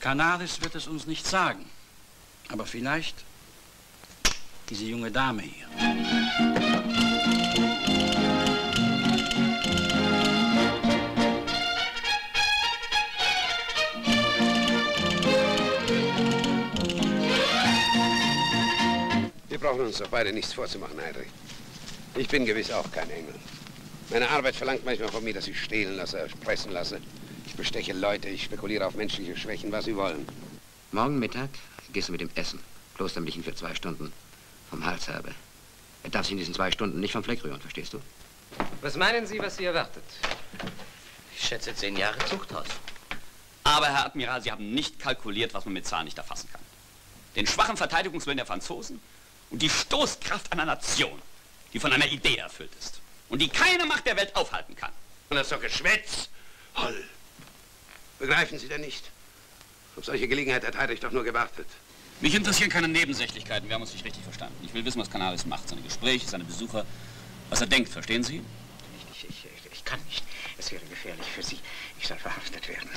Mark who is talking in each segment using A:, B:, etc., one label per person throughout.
A: Canaris wird es uns nicht sagen. Aber vielleicht diese junge Dame hier.
B: Wir brauchen uns doch beide nichts vorzumachen, Heinrich. Ich bin gewiss auch kein Engel. Meine Arbeit verlangt manchmal von mir, dass ich stehlen lasse, erpressen lasse. Ich besteche Leute, ich spekuliere auf menschliche Schwächen, was Sie wollen.
C: Morgen Mittag gehst du mit dem Essen. Klostermilchen für 2 Stunden. Vom Hals habe. Er darf sich in diesen 2 Stunden nicht vom Fleck rühren, verstehst du?
D: Was meinen Sie, was Sie erwartet?
E: Ich schätze 10 Jahre Zuchthaus. Aber, Herr Admiral, Sie haben nicht kalkuliert, was man mit Zahlen nicht erfassen kann. Den schwachen Verteidigungswillen der Franzosen und die Stoßkraft einer Nation, die von einer Idee erfüllt ist und die keine Macht der Welt aufhalten kann.
B: Und das ist doch Geschwätz. Holl. Begreifen Sie denn nicht? Auf solche Gelegenheit hat Heinrich doch nur gewartet.
E: Mich interessieren keine Nebensächlichkeiten, wir haben uns nicht richtig verstanden. Ich will wissen, was Canaris macht, seine Gespräche, seine Besucher, was er denkt, verstehen Sie?
F: Ich kann nicht. Es wäre gefährlich für Sie. Ich soll verhaftet werden.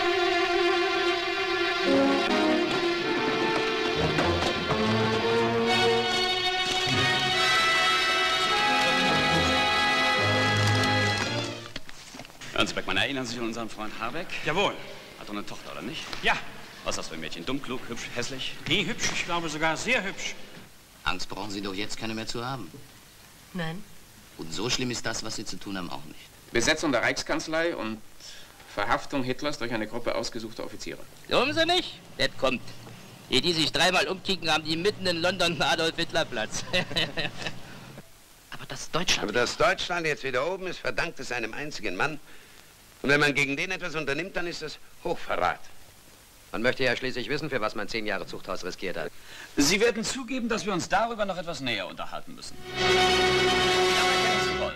E: Hören Sie, Beckmann, erinnern Sie sich an unseren Freund Habeck?
A: Jawohl.
E: Hat doch eine Tochter, oder nicht?
A: Ja.
E: Was ist das für ein Mädchen? Dumm, klug, hübsch, hässlich?
A: Nee, hübsch. Ich glaube sogar sehr hübsch.
G: Angst brauchen Sie doch jetzt keine mehr zu haben.
H: Nein.
G: Und so schlimm ist das, was Sie zu tun haben, auch nicht.
I: Besetzung der Reichskanzlei und Verhaftung Hitlers durch eine Gruppe ausgesuchter Offiziere.
J: Glauben Sie nicht? Das kommt. Die sich 3-mal umkicken, haben die mitten in London einen Adolf-Hitler-Platz.
F: Aber das
B: Deutschland jetzt wieder oben ist, verdankt es einem einzigen Mann. Und wenn man gegen den etwas unternimmt, dann ist das Hochverrat.
C: Man möchte ja schließlich wissen, für was man 10 Jahre Zuchthaus riskiert hat.
E: Sie werden zugeben, dass wir uns darüber noch etwas näher unterhalten müssen. Jawohl.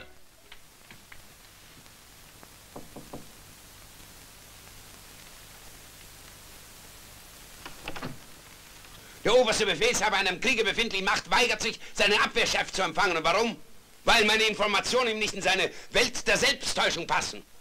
B: Der oberste Befehlshaber einer im Kriege befindlichen Macht weigert sich, seinen Abwehrchef zu empfangen. Und warum? Weil meine Informationen ihm nicht in seine Welt der Selbsttäuschung passen.